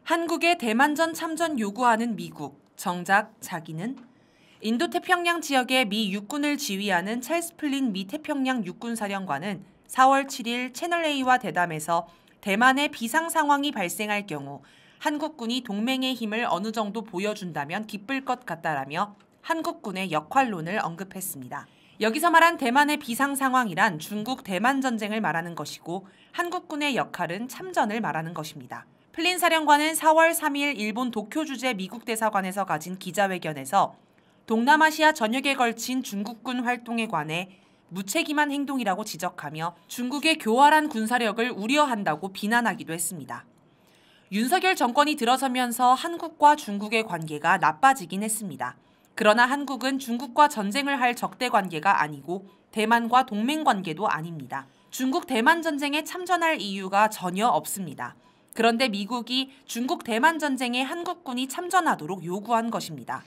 한국의 대만전 참전 요구하는 미국, 정작 자기는 인도태평양 지역의 미 육군을 지휘하는 찰스 플린 미 태평양 육군사령관은 4월 7일 채널A와 대담에서 대만의 비상 상황이 발생할 경우 한국군이 동맹의 힘을 어느 정도 보여준다면 기쁠 것 같다라며 한국군의 역할론을 언급했습니다. 여기서 말한 대만의 비상 상황이란 중국 대만 전쟁을 말하는 것이고 한국군의 역할은 참전을 말하는 것입니다. 플린 사령관은 4월 3일 일본 도쿄 주재 미국 대사관에서 가진 기자회견에서 동남아시아 전역에 걸친 중국군 활동에 관해 무책임한 행동이라고 지적하며 중국의 교활한 군사력을 우려한다고 비난하기도 했습니다. 윤석열 정권이 들어서면서 한국과 중국의 관계가 나빠지긴 했습니다. 그러나 한국은 중국과 전쟁을 할 적대 관계가 아니고 대만과 동맹 관계도 아닙니다. 중국 대만 전쟁에 참전할 이유가 전혀 없습니다. 그런데 미국이 중국 대만 전쟁에 한국군이 참전하도록 요구한 것입니다.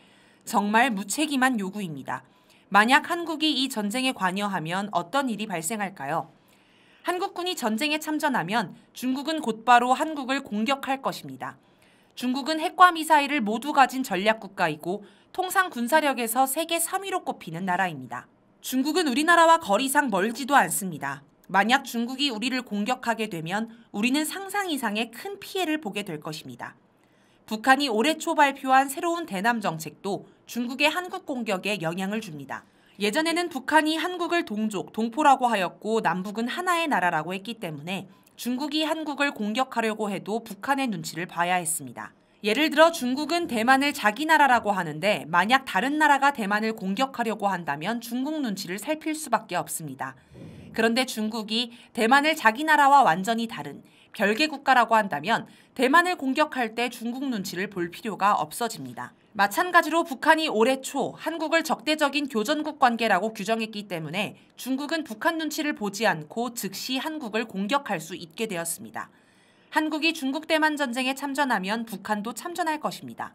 정말 무책임한 요구입니다. 만약 한국이 이 전쟁에 관여하면 어떤 일이 발생할까요? 한국군이 전쟁에 참전하면 중국은 곧바로 한국을 공격할 것입니다. 중국은 핵과 미사일을 모두 가진 전략국가이고 통상 군사력에서 세계 3위로 꼽히는 나라입니다. 중국은 우리나라와 거리상 멀지도 않습니다. 만약 중국이 우리를 공격하게 되면 우리는 상상 이상의 큰 피해를 보게 될 것입니다. 북한이 올해 초 발표한 새로운 대남 정책도 중국의 한국 공격에 영향을 줍니다. 예전에는 북한이 한국을 동족, 동포라고 하였고 남북은 하나의 나라라고 했기 때문에 중국이 한국을 공격하려고 해도 북한의 눈치를 봐야 했습니다. 예를 들어 중국은 대만을 자기 나라라고 하는데 만약 다른 나라가 대만을 공격하려고 한다면 중국 눈치를 살필 수밖에 없습니다. 그런데 중국이 대만을 자기 나라와 완전히 다른 별개 국가라고 한다면 대만을 공격할 때 중국 눈치를 볼 필요가 없어집니다. 마찬가지로 북한이 올해 초 한국을 적대적인 교전국 관계라고 규정했기 때문에 중국은 북한 눈치를 보지 않고 즉시 한국을 공격할 수 있게 되었습니다. 한국이 중국 대만 전쟁에 참전하면 북한도 참전할 것입니다.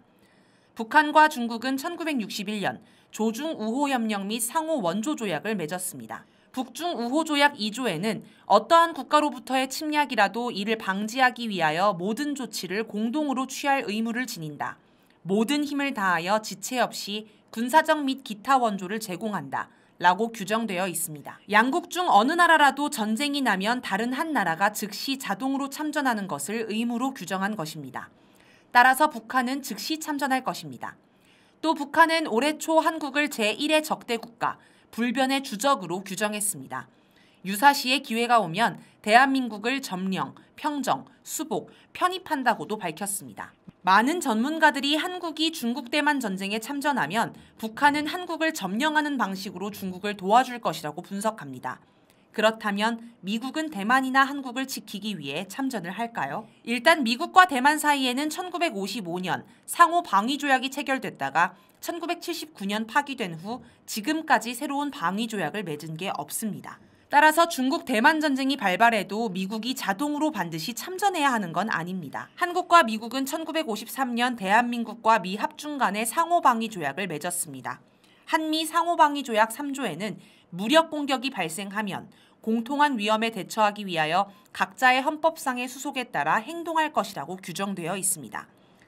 북한과 중국은 1961년 조중 우호 협령 및 상호 원조 조약을 맺었습니다. 북중 우호 조약 2조에는 어떠한 국가로부터의 침략이라도 이를 방지하기 위하여 모든 조치를 공동으로 취할 의무를 지닌다. 모든 힘을 다하여 지체 없이 군사적 및 기타 원조를 제공한다. 라고 규정되어 있습니다. 양국 중 어느 나라라도 전쟁이 나면 다른 한 나라가 즉시 자동으로 참전하는 것을 의무로 규정한 것입니다. 따라서 북한은 즉시 참전할 것입니다. 또 북한은 올해 초 한국을 제1의 적대 국가, 불변의 주적으로 규정했습니다. 유사시에 기회가 오면 대한민국을 점령, 평정, 수복, 편입한다고도 밝혔습니다. 많은 전문가들이 한국이 중국 대만 전쟁에 참전하면 북한은 한국을 점령하는 방식으로 중국을 도와줄 것이라고 분석합니다. 그렇다면 미국은 대만이나 한국을 지키기 위해 참전을 할까요? 일단 미국과 대만 사이에는 1955년 상호 방위 조약이 체결됐다가 1979년 파기된 후 지금까지 새로운 방위 조약을 맺은 게 없습니다. 따라서 중국 대만 전쟁이 발발해도 미국이 자동으로 반드시 참전해야 하는 건 아닙니다. 한국과 미국은 1953년 대한민국과 미 합중 간의 상호방위 조약을 맺었습니다. 한미 상호방위 조약 3조에는 무력 공격이 발생하면 공통한 위험에 대처하기 위하여 각자의 헌법상의 수속에 따라 행동할 것이라고 규정되어 있습니다.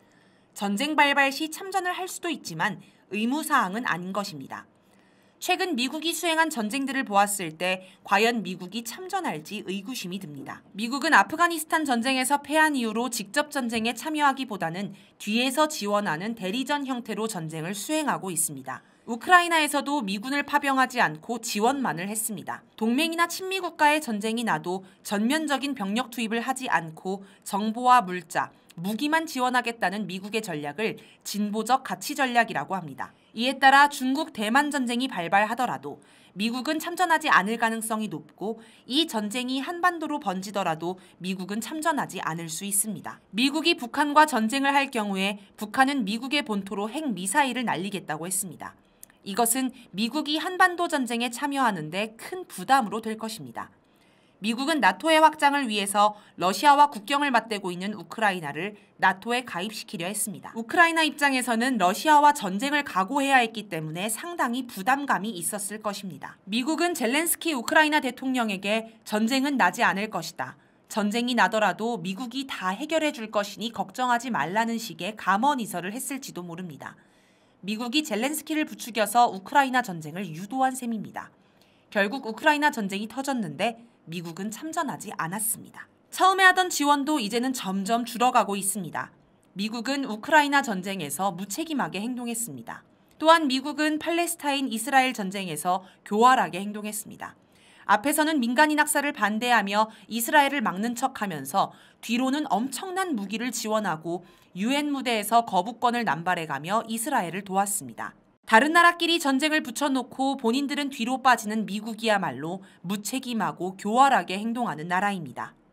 전쟁 발발 시 참전을 할 수도 있지만 의무사항은 아닌 것입니다. 최근 미국이 수행한 전쟁들을 보았을 때 과연 미국이 참전할지 의구심이 듭니다. 미국은 아프가니스탄 전쟁에서 패한 이후로 직접 전쟁에 참여하기보다는 뒤에서 지원하는 대리전 형태로 전쟁을 수행하고 있습니다. 우크라이나에서도 미군을 파병하지 않고 지원만을 했습니다. 동맹이나 친미 국가의 전쟁이 나도 전면적인 병력 투입을 하지 않고 정보와 물자, 무기만 지원하겠다는 미국의 전략을 진보적 가치 전략이라고 합니다. 이에 따라 중국 대만 전쟁이 발발하더라도 미국은 참전하지 않을 가능성이 높고 이 전쟁이 한반도로 번지더라도 미국은 참전하지 않을 수 있습니다. 미국이 북한과 전쟁을 할 경우에 북한은 미국의 본토로 핵미사일을 날리겠다고 했습니다. 이것은 미국이 한반도 전쟁에 참여하는 데 큰 부담으로 될 것입니다. 미국은 나토의 확장을 위해서 러시아와 국경을 맞대고 있는 우크라이나를 나토에 가입시키려 했습니다. 우크라이나 입장에서는 러시아와 전쟁을 각오해야 했기 때문에 상당히 부담감이 있었을 것입니다. 미국은 젤렌스키 우크라이나 대통령에게 전쟁은 나지 않을 것이다. 전쟁이 나더라도 미국이 다 해결해 줄 것이니 걱정하지 말라는 식의 감언이설을 했을지도 모릅니다. 미국이 젤렌스키를 부추겨서 우크라이나 전쟁을 유도한 셈입니다. 결국 우크라이나 전쟁이 터졌는데 미국은 참전하지 않았습니다. 처음에 하던 지원도 이제는 점점 줄어가고 있습니다. 미국은 우크라이나 전쟁에서 무책임하게 행동했습니다. 또한 미국은 팔레스타인 이스라엘 전쟁에서 교활하게 행동했습니다. 앞에서는 민간인 학살을 반대하며 이스라엘을 막는 척하면서 뒤로는 엄청난 무기를 지원하고 유엔 무대에서 거부권을 남발해가며 이스라엘을 도왔습니다. 다른 나라끼리 전쟁을 붙여놓고 본인들은 뒤로 빠지는 미국이야말로 무책임하고 교활하게 행동하는 나라입니다.